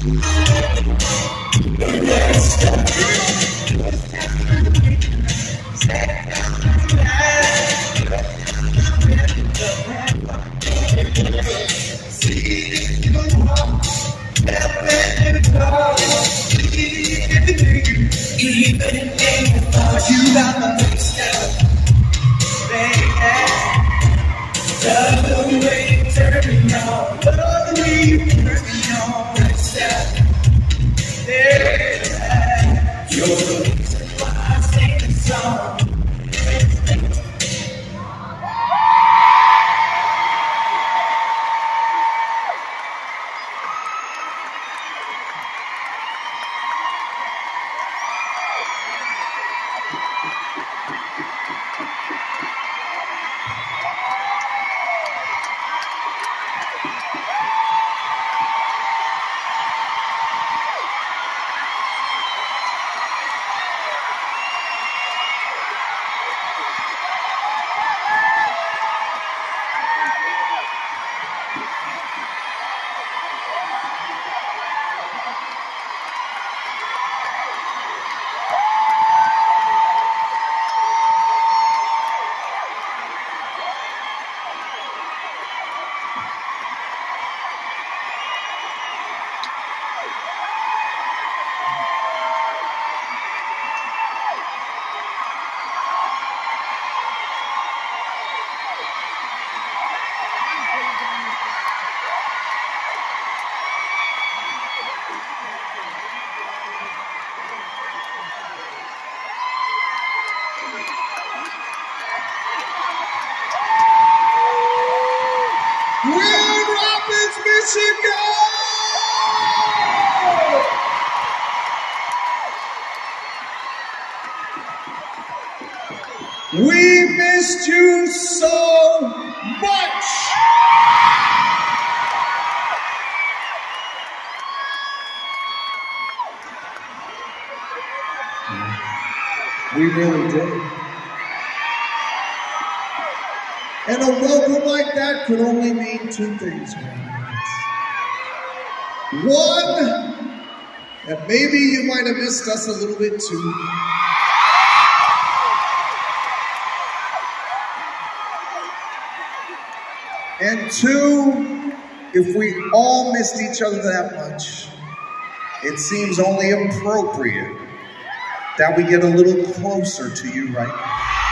We missed you so much. We really did. And a welcome like that could only mean two things. One, that maybe you might have missed us a little bit too. And two, if we all missed each other that much, it seems only appropriate that we get a little closer to you right now.